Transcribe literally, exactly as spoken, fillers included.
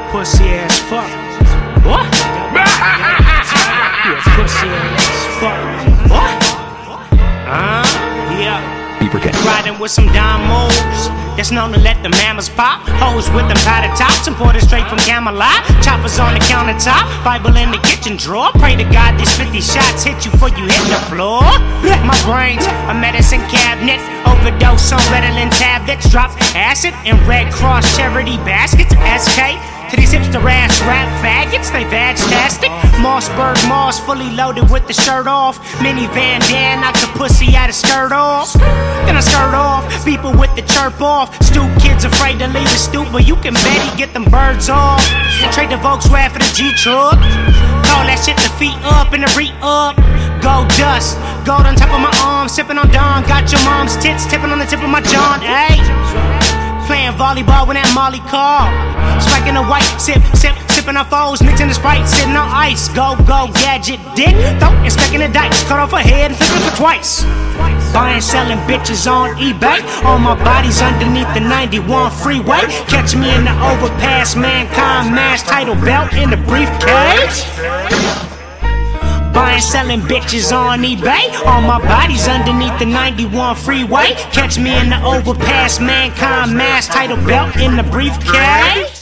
pussy ass fuck. What? You a pussy ass fuck. What? Huh? Yeah. Riding with some dimos that's known to let the mamas pop. Hoes with them powder tops imported straight from Camelot. Choppers on the countertop, Bible in the kitchen drawer. Pray to God these fifty shots hit you before you hit the floor. My brain's a medicine cabinet. Overdose on Ritalin tablets. Drop acid in Red Cross charity baskets. S K to these hipster ass rap faggots, they vag-tastic. Mossberg Moss fully loaded with the shirt off. Minivan Dan knocked the pussy out of skirt off. Then I skirt off, people with the chirp off. Stoop kids afraid to leave the stoop, but you can bet he get them birds off. Trade the Volkswagen for the G-Truck. Call that shit the feet up and the re-up. Gold dust, gold on top of my arm, sipping on Dawn. Got your mom's tits tipping on the tip of my John, ayy. Playing volleyball with that Molly Carr. Spiking the white, sip, sip, sipping on foes, mixing the Sprite, sitting on ice. Go, go, gadget, dick, throw, and specking the dice. Cut off her head and flipping for twice. Buying, selling bitches on eBay. All my body's underneath the ninety-one freeway. Catch me in the overpass, Mankind mask, title belt in the briefcase. Buying, selling bitches on eBay. All my body's underneath the ninety-one freeway. Catch me in the overpass, Mankind mask, title belt in the briefcase.